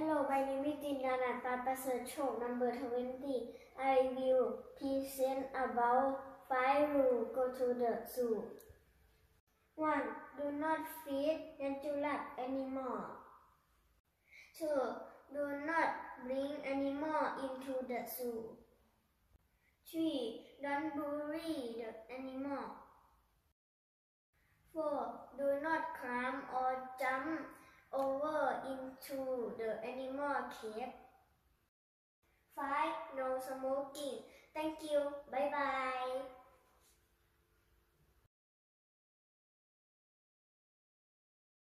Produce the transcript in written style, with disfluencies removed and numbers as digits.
Hello, my name is Dindana Papaser Chok, number 20. I will present about 5 rules go to the zoo. 1. Do not feed natural animal. 2. Do not bring animal into the zoo. 3. Don't bully the animal. 4. Do not climb or jump over into the animal cage. 5. No smoking. Thank you. Bye bye.